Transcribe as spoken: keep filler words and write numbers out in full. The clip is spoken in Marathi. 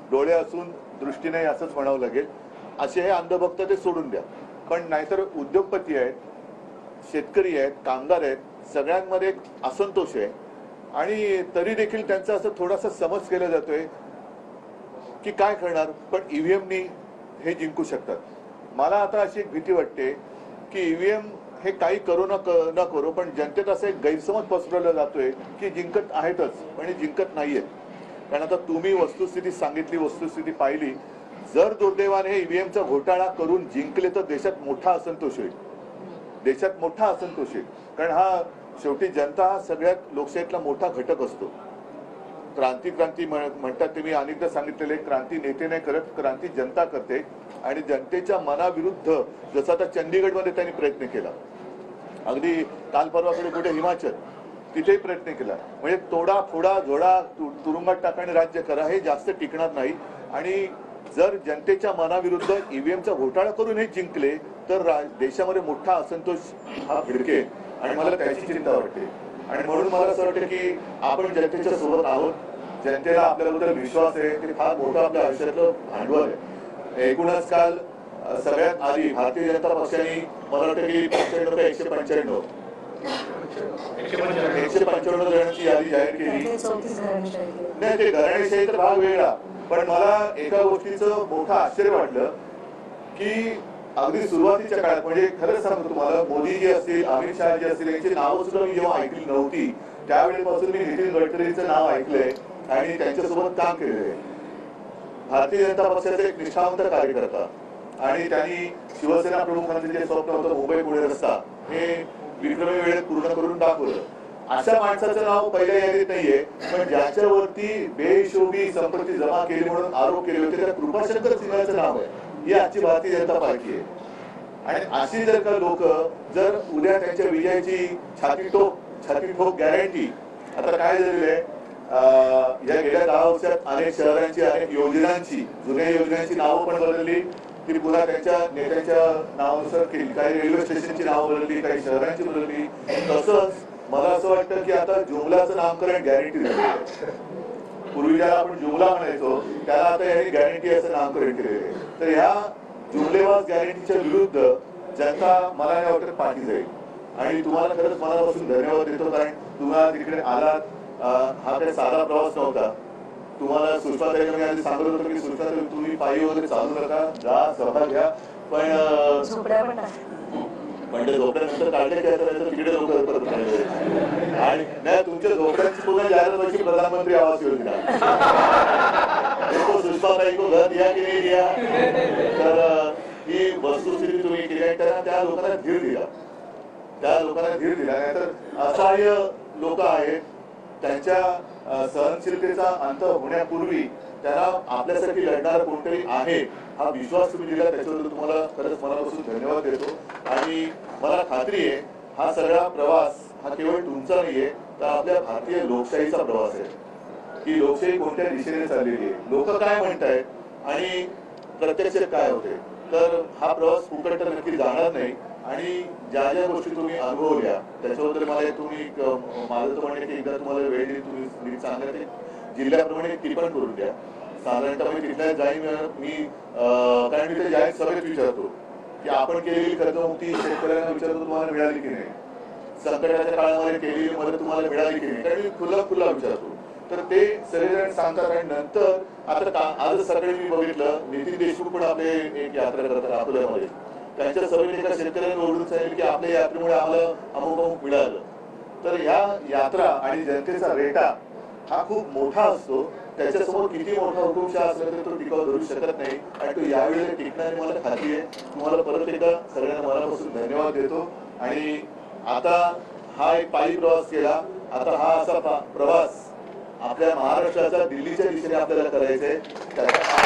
डोळे असून दृष्टी नाही असंच म्हणावं लागेल. असे हे अंधभक्त ते सोडून द्या. पण नाहीतर उद्योगपती आहेत, शेतकरी आहेत, कामगार आहेत, सगळ्यांमध्ये एक असंतोष आहे आणि तरी देखील त्यांचा असं थोडासा समज केला जातोय की काय करणार, पण ईव्हीएमनी हे जिंकू शकतात. मला आता अशी एक भीती वाटते की ईव्हीएम हे काही करू न न करू, पण जनतेत असं एक गैरसमज पसरवला जातोय की जिंकत आहेतच पण जिंकत नाहीयेत. कारण आता तुम्ही वस्तुस्थिती सांगितली, वस्तुस्थिती पाहिली. जर दुर्दैवाने हे ईव्हीएमचा घोटाळा करून जिंकले तर देशात मोठा असंतोष होईल, देशात मोठा असंतोष येईल. कारण हा शेवटी जनता हा सगळ्यात लोकशाहीतला मोठा घटक असतो. क्रांती क्रांती म्हणतात ते मी अनेकदा सांगितलेले, क्रांती नेते नाही करत, क्रांती जनता करते. आणि जनतेच्या मनाविरुद्ध जसं आता चंदीगडमध्ये त्यांनी प्रयत्न केला, अगदी काल परवाकडे कुठे हिमाचल तिथेही प्रयत्न केला. म्हणजे तोडा फोडा झोडा तुरुंगात टाकाने राज्य करा हे जास्त टिकणार नाही. आणि जर जनतेच्या मनाविरुद्ध ईव्हीएमचा घोटाळा करून हे जिंकले तर देशामध्ये मोठा असंतोष हा भिडकेल आणि मला त्याची चिंता वाटते. आणि म्हणून मला असं वाटतं की आपण जनतेच्या सोबत आहोत, जनतेला आपल्याबद्दल विश्वास आहे, ते फार मोठं आपल्या आयुष्यातलं भांडवल आहे. एकूणच काल सगळ्यात आधी भारतीय जनता पक्षाने मला वाटतं की पंच्याण्णव का एकशे पंच्याण्णव एकशे पंच्याण्णव जणांची यादी जाहीर केली. नाही ते घराणेशाही तर भाग वेगळा, पण मला एका गोष्टीचं मोठं आश्चर्य वाटलं की अगदी सुरुवातीच्या काळात, म्हणजे खरंच सांगतो तुम्हाला, मोदीजी असतील, अमित शहाजी असतील, यांची नावं सुद्धा मी जेव्हा ऐकली नव्हती त्यावेळेपासून मी नितीन गडकरींचं नाव ऐकलंय आणि त्यांच्यासोबत काम केलेलं आहे. भारतीय जनता पक्षाचा एक निष्ठावंत कार्यकर्ता आणि त्यांनी शिवसेना प्रमुखांचं जे स्वप्न होतं मुंबई पुणे रस्ता हे विक्रमी वेळेत पूर्ण करून दाखवलं. अशा माणसाचं नाव पहिल्या यादीत नाहीये, पण ज्याच्यावरती बेहिशोबी संपत्ती जमा केली म्हणून आरोप केले होते त्या कृपाशंकर सिंगाचं नाव आहे. ही आजची भारतीय जनता पार्टी आहे. आणि अशी जर का लोक जर उद्या त्यांच्या विजयाची छाती ठोक छाती ठोक गॅरंटी, आता काय झालेलं आहे, या गेल्या दहा वर्षात अनेक शहरांची अनेक योजनांची जुन्या योजनांची नावं पण बदलली, ती पुन्हा त्यांच्या नेत्यांच्या नावानुसार केली. काही रेल्वे स्टेशनची नावं बदलली, काही शहरांची बदलली. तसंच मला असं वाटतं की आता जुमलाचं नामकरण गॅरंटी झालेलं आहे. पूर्वी ज्याला आपण जुमला म्हणायचो त्याला आता यांनी गॅरंटी असं नामकरण केलेलं आहे. तर ह्या जुमलेबाज गॅरंटीच्या विरुद्ध जनता मला नाही वाटत पाठी जाईल. आणि तुम्हाला खरंच मनापासून धन्यवाद देतो, कारण तुम्हाला तिकडे आलात. हा काही साधा प्रवास नव्हता. तुम्हाला सुषमाताईंनी आधी सांगत होतं की सुषमाताई तुम्ही पायी वगैरे चालू नका, जा सभा घ्या, पण म्हणजे झोपड्यानंतर काढल्याच्या तिकडे लोक करत आणि नाही तुमच्या झोपड्यांची पुन्हा जाहिरात व्हायची प्रधानमंत्री आवास योजना. देखो सुषमाताई को घर दिया की नाही दिया, तर ही वस्तुस्थिती तुम्ही केली आणि त्यांना त्या लोकांना धीर दिला, त्या लोकांना धीर दिला. नाहीतर असहाय्य लोक आहेत, त्यांच्या सहनशीलतेचा अंत होण्यापूर्वी त्यांना आपल्यासाठी लढणारा कोणतरी आहे हा विश्वास तुम्ही दिला, त्याच्याबद्दल तुम्हाला खरंच मनापासून धन्यवाद देतो. आणि मला खात्री आहे हा सगळा प्रवास हा केवळ तुमचा नाहीये, तर आपल्या भारतीय लोकशाहीचा प्रवास आहे. ही लोकशाही कोणत्या दिशेने चाललेली आहे, लोक काय म्हणतायत आणि प्रत्यक्षात काय होते. तर हा प्रवास फुकट तर नक्की जाणार नाही. आणि ज्या ज्या गोष्टी तुम्ही अनुभवल्या त्याच्याबद्दल मला तुम्ही माझं तर म्हणणे की एकदा तुम्हाला वेळ दिली तुम्ही चांगल्या ते जिल्ह्याप्रमाणे ती पण करून द्या. साधारणतः मी तिथल्या जाईन मी, कारण मी ते जाहीर सभेत विचारतो की आपण केलेली कर्जमुक्ती शेतकऱ्यांना विचारतो तुम्हाला मिळाली की नाही, संकटाच्या काळामध्ये केलेली मदत तुम्हाला मिळाली की नाही, कारण मी खुला खुला विचारतो. तर ते सगळेजण सांगतात. आणि नंतर आता आज सकाळी मी बघितलं नितीन देशमुख पण आपले एक यात्रा करतात अकोल्यामध्ये, त्यांच्या सभेने एका शेतकऱ्यांनी ओरडून सांगितलं की आपल्या यात्रेमुळे आम्हाला अमुक अमुक मिळालं. तर ह्या यात्रा आणि जनतेचा रेटा हा खूप मोठा असतो, त्याच्यासमोर किती मोठा हुकुमशाह असला तरी तो टिकाव धरू शकत नाही. आणि तो यावेळेला टिकणारी मला खात्री आहे. तुम्हाला परत एकदा सगळ्यांना मनापासून धन्यवाद देतो. आणि आता हा एक पायी प्रवास केला, आता हा असा प्रवास आपल्या महाराष्ट्राचा दिल्लीच्या दिशेने आपल्याला करायचा आहे.